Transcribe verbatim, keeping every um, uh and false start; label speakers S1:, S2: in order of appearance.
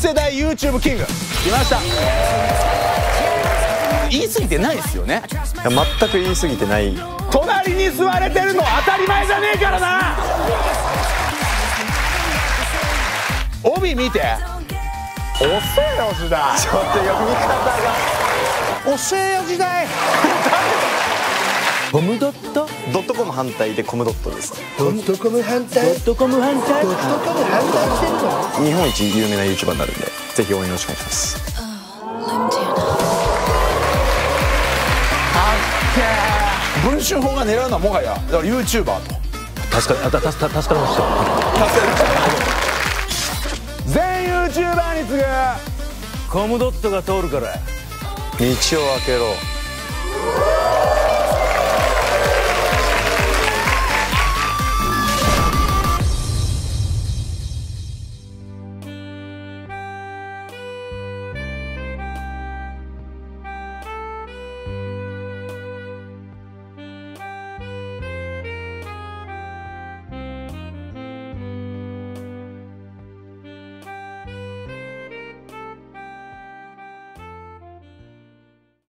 S1: 世代 YouTube キング来ました。言い過ぎてないですよね。
S2: いや全く言い過ぎてない。
S1: 隣に座れてるの当たり前じゃねえからな。帯見て。遅えよ時代。
S2: ちょっと読み方が
S1: 遅えよ時代。コムドット
S2: ドットコム反対でコムドットです。
S3: ドットコム反対。
S1: ドットコム反対。
S3: ドットコム反対してるの？
S2: 日本一有名な YouTuber になるんでぜひ応援よろしくお願いします。
S1: かっけー。文春法が狙うのはもはやだから YouTuber と。
S4: 助かあた助か助かりました。
S1: 全 YouTuber に次ぐ
S4: コムドットが通るから。
S2: 道を開けろ。